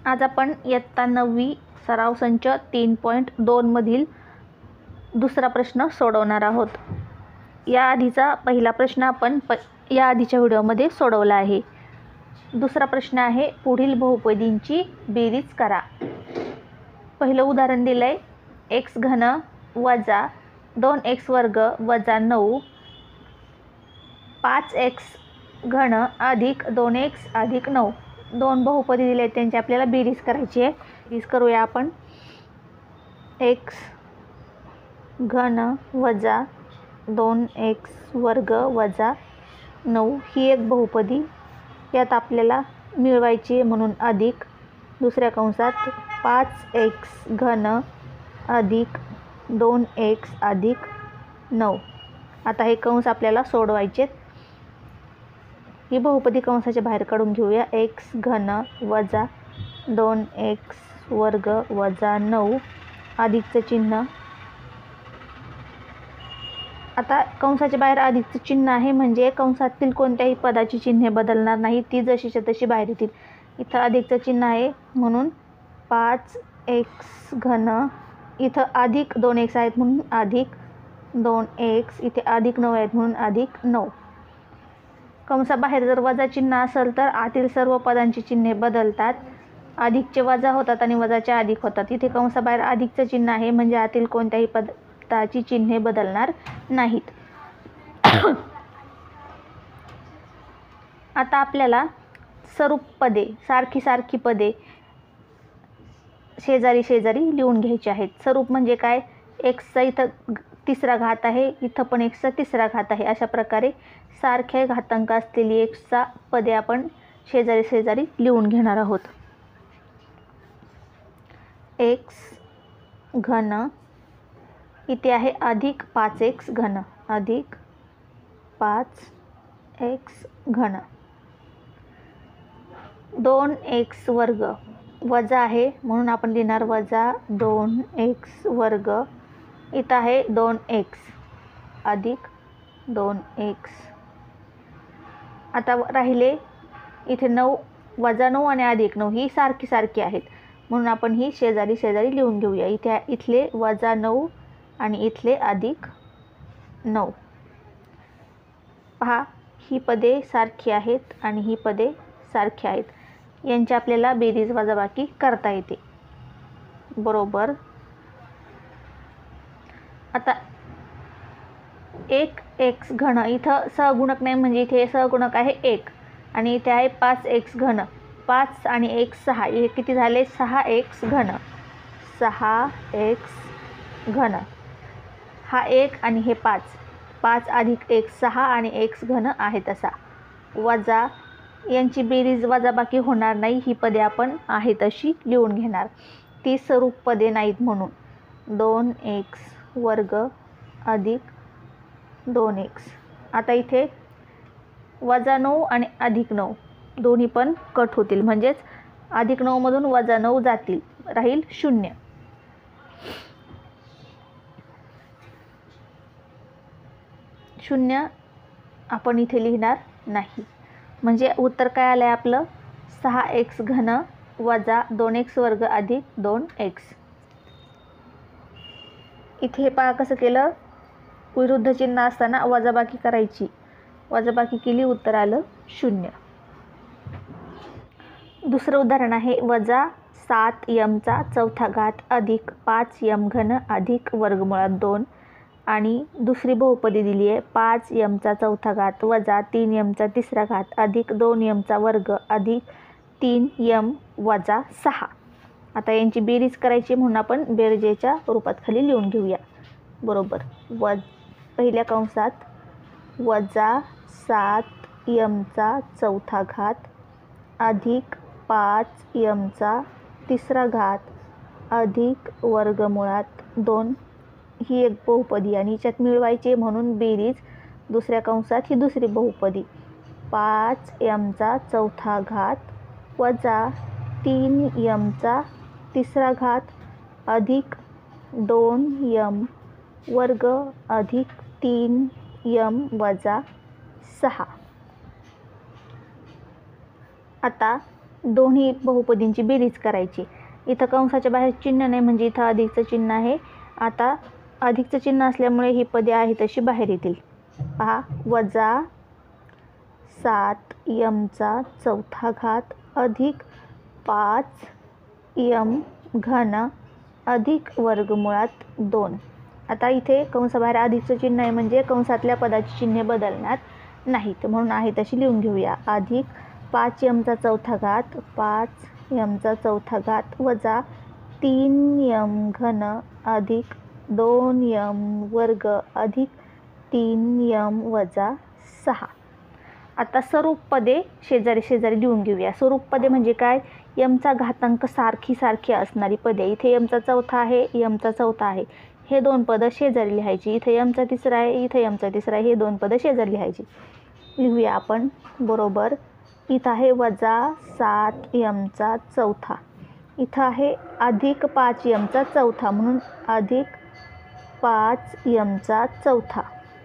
आज आपण इयत्ता 9वी सराव संच 3.2 मधील दुसरा प्रश्न सोडवणार आहोत। या आधीचा पहिला प्रश्न आपण या आधीच्या व्हिडिओमध्ये सोडवला आहे। दुसरा प्रश्न आहे पुढील बहुपदींची बेरीज करा। पहिलं उदाहरण दिलंय x घन वजा 2x वर्ग वजा 9 5x घन अधिक 2x अधिक 9 दोन बहुपदी दिले त्यांची आपल्याला बेरीज करायची आहे। बेरीज करूया आपण। x घन वजा 2x वर्ग वजा 9 ही एक बहुपदी यात आपल्याला मिळवायची आहे म्हणून अधिक दुसऱ्या कंसात 5x घन अधिक 2x अधिक 9। आता हे कंस आपल्याला सोडवायचे आहेत। ही बहुपदी कंसाच्या बाहेर काढून घेऊया। x घन वजा 2x वर्ग वजा 9 अधिकचे चिन्ह। आता कंसाच्या बाहेर अधिकचे चिन्ह आहे म्हणजे कंसातील कोणत्याही पदाची चिन्हे बदलणार नाही, ती जशीच्या तशी बाहेर येतील। इथं अधिकचे चिन्ह आहे म्हणून 5x घन, इथं अधिक 2x आहेत म्हणून अधिक 2x, इथे अधिक 9 आहेत म्हणून अधिक 9। कंसाबाहेर जर वजा चिन्ह असेल तर आतील सर्व पदांची चिन्हे बदलतात। अधिकचे वजा होतात आणि वजाचे अधिक होतात। इथे कंसाबाहेर अधिकचे चिन्ह आहे म्हणजे आतील कोणत्याही पदाची चिन्हे बदलणार नाहीत। आता आपल्याला सरूप पदे, सारखी सारखी पदे शेजारी शेजारी लिहून घ्यायची आहेत। सरूप म्हणजे काय? x चा इथं तिसरा घात आहे, इथं पण x चा तिसरा घात आहे। अशा प्रकारे सारख्या घातांक असलेली x चा पदे आपण शेजारी शेजारी लिहून घेणार आहोत। x घन इथे आहे अधिक 5x घन, अधिक 5x घन 2x वर्ग वजा आहे म्हणून आपण लिहिणार वजा 2x वर्ग, इथं आहे 2x अधिक 2x। आता राहिले इथे 9 वजा 9 आणि अधिक 9 ही सारखी सारखी आहेत म्हणून आपण ही शेजारी शेजारी लिहून घेऊया। इथले वजा 9 आणि इथले अधिक 9। पहा ही पदे सारखी आहेत आणि ही पदे सारखी आहेत, यांची आपल्याला बेरीज वजाबाकी करता येते। बरोबर आता 1x घन, इथं सहगुणक नाही म्हणजे इथे सहगुणक आहे 1 आणि इथे आहे 5x घन, 5 आणि 1 6, हे किती झाले 6x घन, 6x घन। हा 1 आणि हे 5, 5 अधिक 1 6 आणि x घन आहे तसा। वजा यांची बेरीज वजाबाकी होणार नाही, ही पदे आपण आहे तशी लिहून घेणार, ती सरूप पदे नाहीत म्हणून। 2x वर्ग अधिक 2x। आता इथे वजा 9 आणि अधिक 9 दोन्ही पण कट होतील म्हणजेच अधिक 9 मधून वजा 9 जातील, राहील 0। शून्य आपण इथे लिहिणार नाही म्हणजे उत्तर काय आलंय आपलं 6x घन वजा 2x वर्ग अधिक 2x। इथे पहा कसं केलं, विरुद्ध चिन्ह असताना वजाबाकी करायची, वजाबाकी केली उत्तर आलं 0। दुसरं उदाहरण आहे वजा 7m चा चौथा घात अधिक 5m घन अधिक वर्गमुळात 2 आणि दुसरी बहुपदी दिली आहे 5m चा चौथा घात वजा 3m चा तिसरा घात अधिक 2m चा वर्ग अधिक 3m वजा 6। आता यांची बेरीज करायची म्हणून आपण बेरजेच्या रूपात खाली लिहून घेऊया। बरोबर पहिल्या कंसात वजा 7m चा चौथा घात अधिक 5m चा तिसरा घात अधिक वर्गमुळात 2 ही एक बहुपदी आणि याच्यात मिळवायची म्हणून बेरीज दुसऱ्या कंसात ही दुसरी बहुपदी 5m चा चौथा घात वजा 3m चा तिसरा घात अधिक 2m वर्ग अधिक 3m वजा 6। आता दोन्ही बहुपदींची बेरीज करायची. इथं कंसाच्या बाहेर चिन्ह नाही म्हणजे इथं अधिकचं चिन्ह आहे. आता अधिकचं चिन्ह असल्यामुळे ही पदे आहे तशी बाहेर येतील. पहा, वजा 7m चौथा घात अधिक 5m घन अधिक वर्गमुळात 2. आता इथे कंसाबाहेर अधिकचं चिन्ह आहे म्हणजे कंसातल्या पदाची चिन्हे बदलणार नाहीत म्हणून आहे तशी लिहून घेऊया. अधिक 5m चौथा घात 5m चौथा घात वजा 3m घन अधिक 2m वर्ग अधिक 3m वजा 6. आता स्वरूप पदे शेजारी शेजारी लिहून घेऊया. स्वरूप पदे म्हणजे काय? यमचा घातांक सारखी असणारी पदे. इथे यमचा चौथा आहे, यमचा चौथा आहे, हे दोन पदं शेजारी लिहायची. इथे यमचा तिसरा आहे, इथे यमचा तिसरा आहे, हे दोन पदं शेजारी लिहायची. लिहूया आपण बरोबर. इथं आहे वजा 7m चौथा, इथं आहे अधिक 5m चौथा म्हणून अधिक 5m चौथा.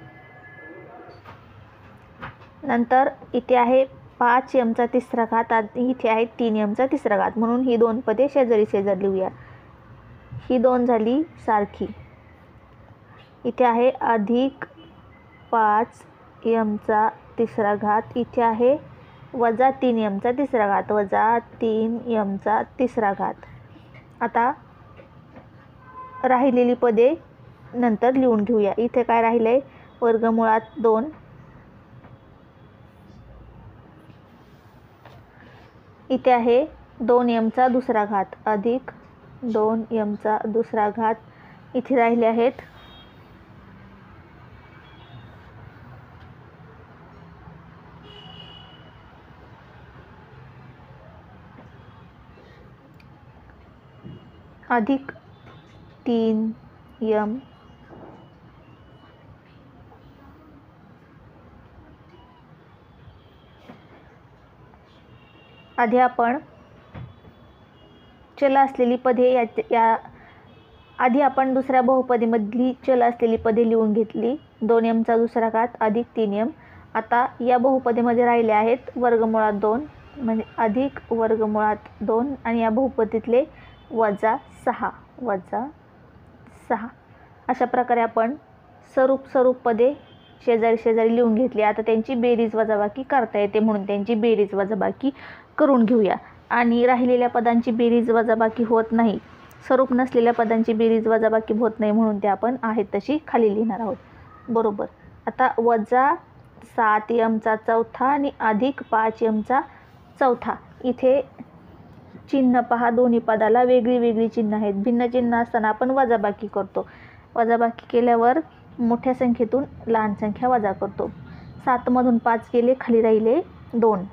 नंतर इथे आहे 5m तिसरा घात, इथे आहे 3m तिसरा घात म्हणून ही दोन पदे शेजारी शेजारी लिहूया. ही दोन झाली सारखी. इथे आहे अधिक 5m तिसरा घात, इथे आहे वजा 3m तिसरा घात, वजा 3m तिसरा घात. आता राहिलेली पदे नंतर लिहून घेऊया. इथे काय राहिलंय? वर्गमुळात 2. इथे आहे 2m दुसरा घात अधिक 2m दुसरा घात. इथे राहिले आहेत अधिक 3m आधी आपण चल असलेली पदे या आधी आपण दुसऱ्या बहुपदीमधली चल असलेली पदे लिहून घेतली. 2m दुसरा घात अधिक 3m. आता या बहुपदीमध्ये राहिले आहेत वर्गमुळात 2 म्हणजे अधिक वर्गमुळात 2 आणि या बहुपदीतले वजा 6. अशा प्रकारे आपण स्वरूप पदे शेजारी शेजारी लिहून घेतली. आता त्यांची बेरीज वजाबाकी करता येते म्हणून त्यांची बेरीज वजाबाकी करून घेऊया. आणि राहिलेल्या पदांची बेरीज वजाबाकी होत नाही, स्वरूप नसलेल्या पदांची बेरीज वजाबाकी होत नाही म्हणून ते आपण आहेत तशी खाली लिहिणार आहोत बरोबर. आता वजा 7m चौथा आणि अधिक 5m चौथा. इथे चिन्ह पहा, दोन्ही पदाला वेगळी चिन्ह आहेत. भिन्न चिन्ह असताना आपण वजाबाकी करतो. वजाबाकी केल्यावर मोठ्या संख्येतून लहान संख्या वजा करतो. 7 मधून 5 गेले, खाली राहिले 2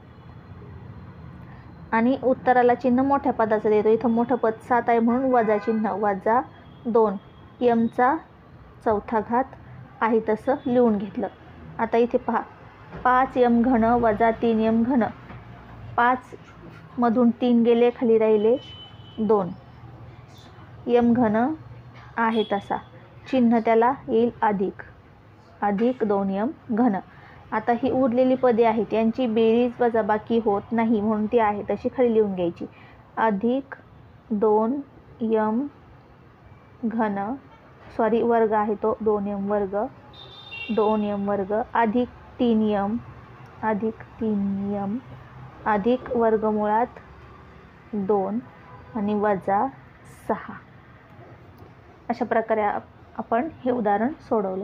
आणि उत्तराला चिन्ह मोठ्या पदाचं देतो. इथं मोठं पद 7 आहे म्हणून वजा चिन्ह, वजा 2m चौथा घात आहे तसं लिहून घेतलं. आता इथे पहा 5m घन वजा 3m घन. 5 मधून 3 गेले, खाली राहिले 2. m घन आहे तसा, चिन्ह त्याला येईल अधिक 2m घन. आता ही उरलेली पदे आहेत यांची बेरीज वजाबाकी होत नाही म्हणून ती आहे तशी खाली लिहून घ्यायची. अधिक 2m घन वर्ग आहे तो 2m वर्ग अधिक 3m अधिक वर्गमुळात 2 आणि वजा 6. अशा प्रकारे आपण हे उदाहरण सोडवलं.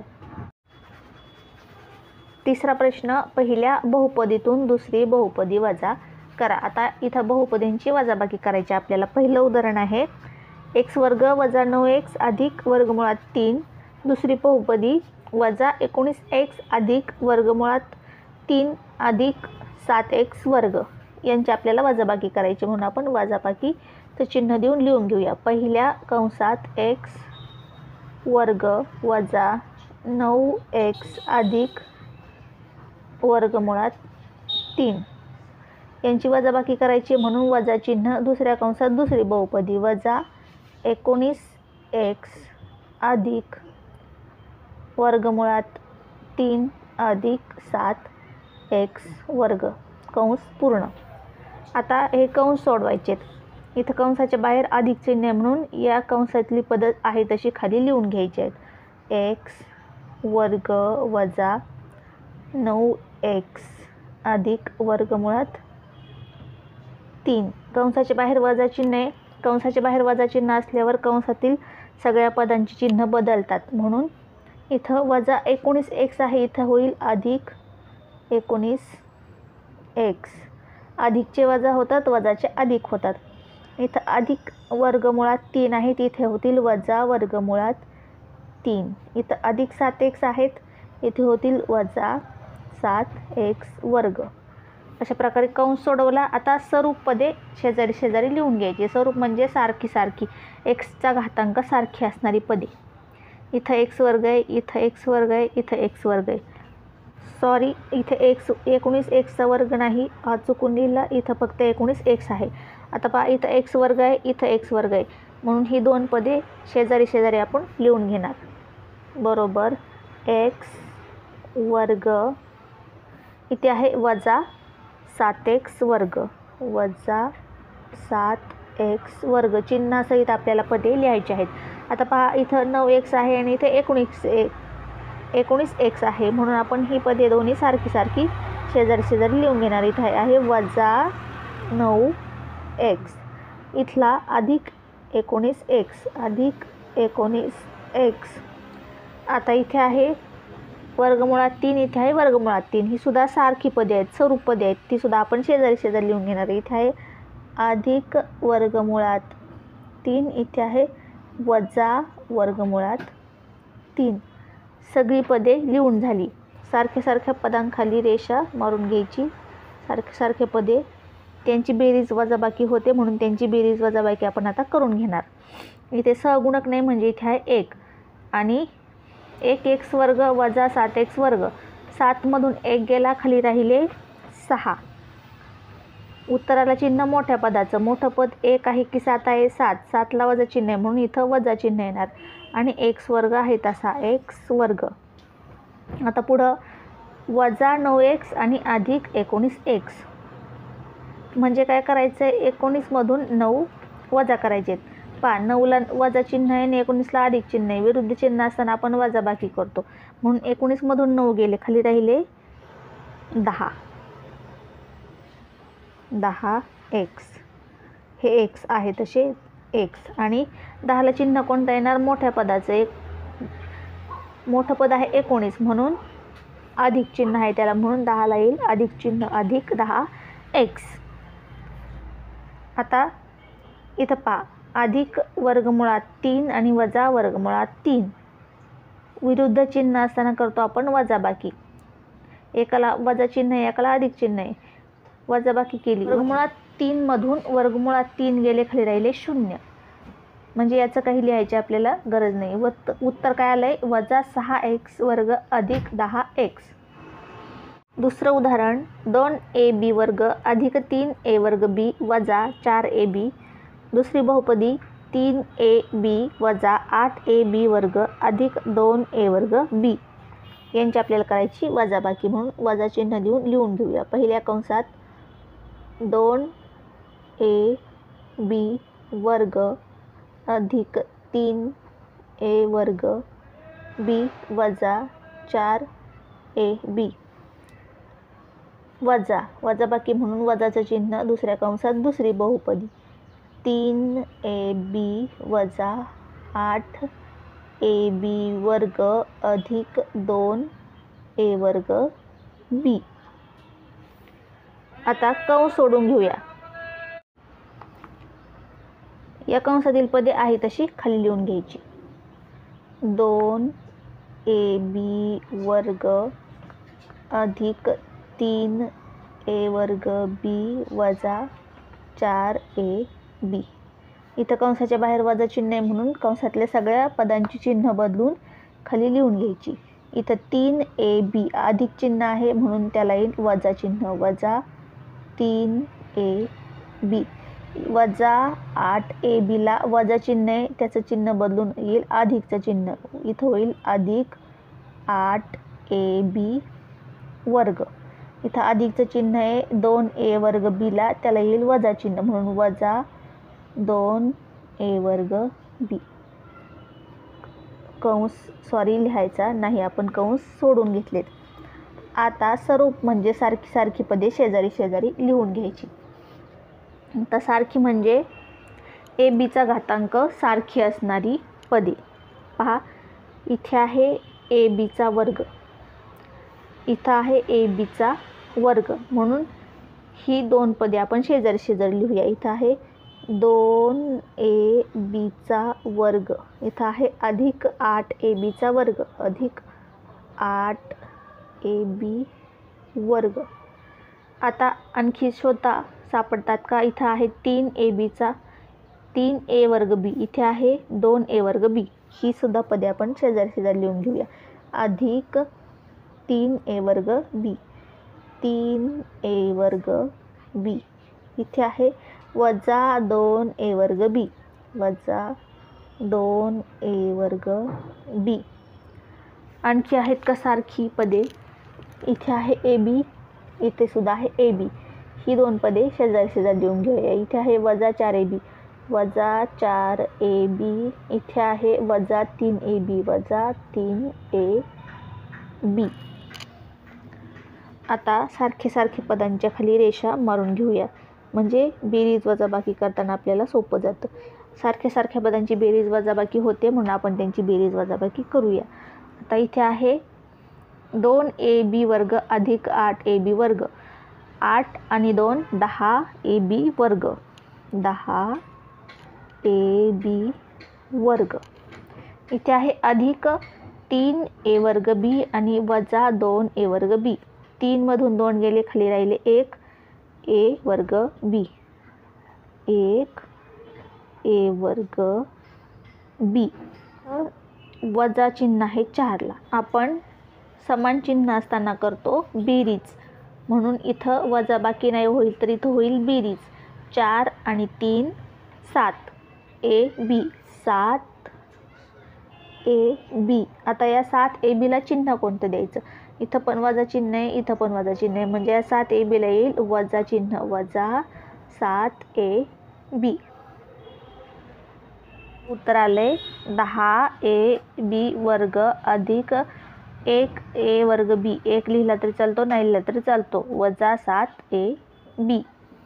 तिसरा प्रश्न, पहिल्या बहुपदीतून दुसरी बहुपदी वजा करा. आता इथं बहुपदींची वजाबाकी करायची आपल्याला. पहिलं उदाहरण आहे x वर्ग वजा 9x अधिक वर्गमुळात 3. दुसरी बहुपदी वजा 19x अधिक वर्गमुळात 3 अधिक 7x वर्ग. यांची आपल्याला वजाबाकी करायची म्हणून आपण वजाबाकीचं चिन्ह देऊन लिहून घेऊया. पहिल्या कंसात x वर्ग वजा 9x अधिक वर्गमुळात 3 यांची वजाबाकी करायची म्हणून वजा चिन्ह. दुसऱ्या कंसात दुसरी बहुपदी वजा 19x अधिक वर्गमुळात 3 अधिक 7x वर्ग कंस पूर्ण. आता हे कंस सोडवायचेत. इथं कंसाच्या बाहेर अधिक चिन्ह आहे म्हणून या कंसातली पदं आहे तशी खाली लिहून घ्यायची आहेत. एक्स वर्ग वजा 9x अधिक वर्गमुळात 3. कंसाच्या बाहेर वजा चिन्ह आहे. कंसाच्या बाहेर वजा चिन्ह असल्यावर कंसातील सगळ्या पदांची चिन्ह बदलतात. म्हणून इथं वजा 19x आहे, इथं होईल अधिक 19x. अधिकचे वजा होतात, वजाचे अधिक होतात. इथं अधिक वर्गमुळात 3 आहे, तिथे होतील वजा वर्गमुळात 3. इथं अधिक 7x आहेत, इथे होतील वजा 7x वर्ग. अशा प्रकारे कंस सोडवला. आता स्वरूप पदे शेजारी शेजारी लिहून घ्यायची. स्वरूप म्हणजे सारखी सारखी एक्सचा घातांक सारखी असणारी पदे. इथं x वर्ग आहे, इथं x वर्ग आहे, इथं x वर्ग आहे. सॉरी, इथे 19xचा वर्ग नाही, हा चुकून लिहिला. इथं फक्त 19x आहे. आता पहा, इथं x वर्ग आहे, इथं x वर्ग आहे. म्हणून ही दोन पदे शेजारी शेजारी आपण लिहून घेणार. बरोबर x वर्ग, इथे आहे वजा 7x वर्ग, वजा 7x वर्ग. चिन्हासहित आपल्याला पदे लिहायची आहेत. आता पहा, इथं 9x आहे आणि इथे 19x आहे. म्हणून आपण ही पदे दोन्ही सारखी सारखी शेजारी शेजारी लिहून घेणार. इथे आहे वजा 9x, इथला अधिक 19x, अधिक 19x. आता इथे आहे वर्गमुळात 3, इथे आहे वर्गमुळात 3. ही सुद्धा सारखी पदे आहेत, स्वरूप पदे आहेत, ती सुद्धा आपण शेजारी शेजारी लिहून घेणार. इथे आहे अधिक वर्गमुळात 3, इथे आहे वजा वर्गमुळात 3. सगळी पदे लिहून झाली. सारख्या सारख्या पदांखाली रेषा मारून घ्यायची. सारखे सारखे पदे, त्यांची बेरीज वजाबाकी होते म्हणून त्यांची बेरीज वजाबाकी आपण आता करून घेणार. इथे सहगुणक नाही म्हणजे इथे आहे 1 आणि 1x वर्ग वजा 7x वर्ग. 7मधून 1 गेला, खाली राहिले 6. उत्तराला चिन्ह मोठ्या पदाचं. मोठं पद 1 आहे की 7 आहे? 7. 7ला वजा चिन्ह आहे म्हणून इथं वजा चिन्ह येणार आणि x वर्ग आहे तसा x वर्ग. आता पुढं वजा 9x आणि अधिक 19x म्हणजे काय करायचं आहे? 19मधून 9 वजा करायचे. पहा, 9ला वजा चिन्ह आहे आणि 19ला अधिक चिन्ह आहे. विरुद्ध चिन्ह असताना आपण वजाबाकी करतो म्हणून 19मधून 9 गेले, खाली राहिले 10. 10x, हे x आहे तसे x. आणि 10ला चिन्ह कोणतं येणार? मोठ्या पदाचं. एक मोठं पद आहे 19 म्हणून अधिक चिन्ह आहे त्याला, म्हणून 10ला येईल अधिक चिन्ह, अधिक 10x. आता इथं पहा, अधिक वर्गमुळात 3 आणि वजा वर्गमुळात 3. विरुद्ध चिन्ह असताना करतो आपण वजाबाकी. एकाला वजा चिन्ह आहे, एकाला अधिक चिन्ह आहे. वजाबाकी केली. वर्गमुळात 3मधून वर्गमुळात 3 गेले, खाली राहिले 0. म्हणजे याचं काही लिहायची आपल्याला गरज नाही. उत्तर काय आलं आहे? वजा 6x वर्ग अधिक 10x. दुसरं उदाहरण, 2ab वर्ग अधिक 3a वर्ग b वजा 4ab. दुसरी बहुपदी 3ab वजा 8ab वर्ग अधिक 2a वर्ग b. यांची आपल्याला करायची वजाबाकी म्हणून वजा चिन्ह देऊन लिहून घेऊया. पहिल्या कंसात 2ab वर्ग अधिक 3a वर्ग b वजा 4ab. वजाबाकी म्हणून वजाचं चिन्ह दुसऱ्या कंसात दुसरी बहुपदी 3ab वजा 8ab वर्ग अधिक 2a वर्ग b. आता कंस सोडून घेऊया. या कंसातील पदे आहे तशी खाली लिहून घ्यायची. 2ab वर्ग अधिक 3a वर्ग b वजा 4ab. इथं कंसाच्या बाहेर वजा चिन्ह आहे म्हणून कंसातल्या सगळ्या पदांची चिन्ह बदलून खाली लिहून घ्यायची. इथं 3ab अधिक चिन्ह आहे म्हणून त्याला येईल वजा चिन्ह, वजा 3ab. वजा 8abला वजा चिन्ह आहे, त्याचं चिन्ह बदलून येईल अधिकचं चिन्ह. इथं होईल अधिक 8ab वर्ग. इथं अधिकचं चिन्ह आहे 2a वर्ग बीला, त्याला येईल वजा चिन्ह म्हणून वजा 2a वर्ग बी. कंस लिहायचा नाही, आपण कंस सोडून घेतलेत. आता स्वरूप म्हणजे सारखी सारखी पदे शेजारी शेजारी लिहून घ्यायची. आता सारखी म्हणजे ए बीचा घातांक सारखी असणारी पदे. पहा, इथे आहे ए बीचा वर्ग, इथं आहे ए बीचा वर्ग, म्हणून ही दोन पदे आपण शेजारी शेजारी लिहूया. इथं आहे 2a बीचा वर्ग, इथं आहे अधिक 8a बीचा वर्ग अधिक 8a बी वर्ग. आता आणखी शोधा सापडतात का? इथं आहे 3a वर्ग बी, इथे आहे 2a वर्ग बी. ही सुद्धा पदे आपण शेजारी शेजारी लिहून घेऊया. अधिक 3a वर्ग बी, 3a वर्ग बी. इथे आहे वजा 2a वर्ग बी, वजा 2a वर्ग बी. आणखी आहेत का सारखी पदे? इथे आहे ए बी, इथे सुद्धा आहे ए बी. ही दोन पदे शेजारी शेजारी लिहून घेऊया. इथे आहे वजा 4a बी, वजा 4a बी. इथे आहे वजा 3a बी, वजा 3a बी. आता सारखे सारखे पदांच्या खाली रेषा मारून घेऊया, म्हणजे बेरीज वजाबाकी करताना आपल्याला सोपं जातं. सारख्या सारख्या पदांची बेरीज वजाबाकी होते म्हणून आपण त्यांची बेरीज वजाबाकी करूया. आता इथे आहे 2ab वर्ग अधिक 8ab वर्ग, 8 आणि 2 10ab वर्ग, 10ab वर्ग. इथे आहे अधिक 3a वर्ग बी आणि वजा 2a वर्ग बी. 3 मधून 2 गेले, खाली राहिले 1a वर्ग बी, 1a वर्ग बी. वजा चिन्ह आहे 4ला. आपण समान चिन्ह असताना करतो बेरीज, म्हणून इथं वजा बाकी नाही होईल, तर इथं होईल बेरीज. 4 आणि 3 7ab, 7ab. आता या 7abला चिन्ह कोणतं द्यायचं? इथं पण वजा चिन्ह आहे, इथं पण वजा चिन्ह आहे, म्हणजे या 7abला येईल वजा चिन्ह, वजा 7ab. उत्तर आले 10ab वर्ग अधिक 1a वर्ग बी. 1 लिहिला तरी चालतो, नाही लिहिला तरी चालतो, वजा 7ab.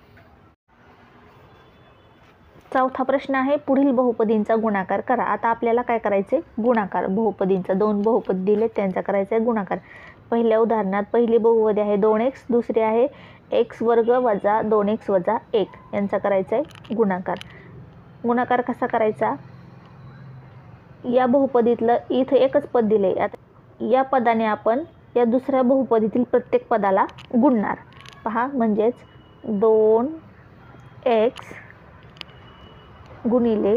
चौथा प्रश्न आहे पुढील बहुपदींचा गुणाकार करा. आता आपल्याला काय करायचे? गुणाकार बहुपदींचा. दोन बहुपदी दिले, त्यांचा करायचा आहे गुणाकार. पहिल्या उदाहरणात पहिली बहुपदी आहे 2x, दुसरी आहे x वर्ग वजा 2x वजा 1, यांचा करायचा आहे गुणाकार. गुणाकार कसा करायचा? या बहुपदीतलं इथं एकच पद दिले, आता या पदाने आपण या दुसऱ्या बहुपदीतील प्रत्येक पदाला गुणणार. पहा, म्हणजेच 2x गुणिले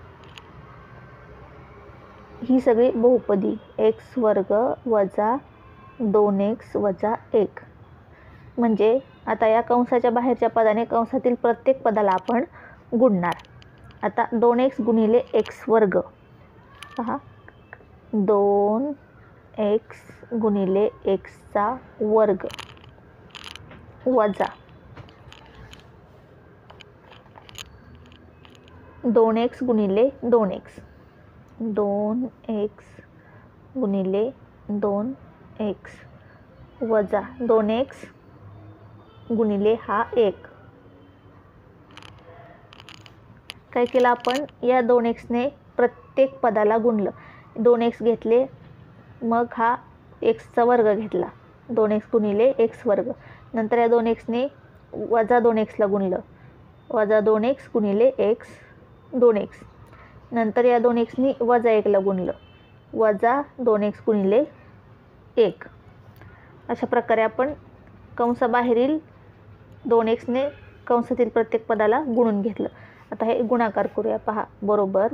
ही सगळी बहुपदी x वर्ग वजा 2x वजा 1, म्हणजे आता या कंसाच्या बाहेरच्या पदाने कंसातील प्रत्येक पदाला आपण गुणणार. आता 2x गुणिले x वर्ग, पहा 2x गुणिले xचा वर्ग वजा 2x गुणिले 2x, 2x गुणिले 2x वजा 2x गुणिले हा 1. काय केलं आपण? या 2xने प्रत्येक पदाला गुणलं. 2x घेतले, मग हा xचा वर्ग घेतला, 2x गुणिले x वर्ग. नंतर या 2xने वजा 2xला गुणलं, वजा 2x गुणिले x 2x. नंतर या 2xने वजा 1ला गुणलं, वजा 2x गुणिले 1. अशा प्रकारे आपण कंसाबाहेरील 2xने कंसातील प्रत्येक पदाला गुणून घेतलं. आता हे गुणाकार करूया. पहा, बरोबर.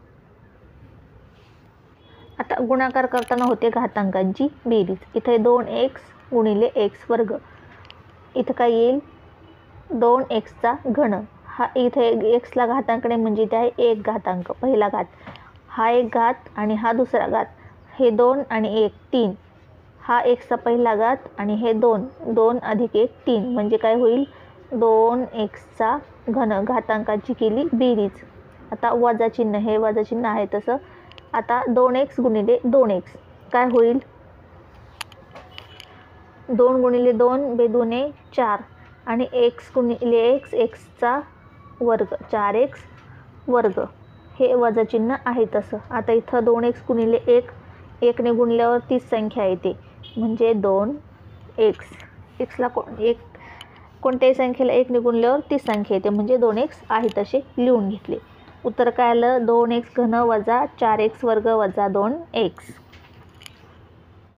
आता गुणाकार करताना होते घातांकांची बेरीज. इथे 2x गुणिले x वर्ग, इथं काय येईल? 2xचा घन. हा इथे xला घातांकडे म्हणजे इथे आहे 1 घातांक, पहिला घात, हा 1 घात आणि हा दुसरा घात, हे 2 आणि 1 3, हा एक्सचा पहिला घात आणि हे 2, 2 अधिक 1 3 म्हणजे काय होईल 2x घन घातांकाची केली बेरीज. आता वजा चिन्ह, हे वजा चिन्ह आहे तसं. आता 2x गुणिले 2x काय होईल 2 गुणिले 2 बेदुने 4 आणि x गुणिले x xचा वर्ग 4x वर्ग, हे वजा चिन्ह आहे तसं. आता इथं 2x गुणिले 1, 1 ने गुणल्यावर तीच संख्या येते म्हणजे 2x. xला कोणत्याही संख्येला 1 ने गुणल्यावर तीच संख्या येते म्हणजे 2x आहे तसे लिहून घेतले. उत्तर काय आलं 2x घन वजा 4x वर्ग वजा 2x.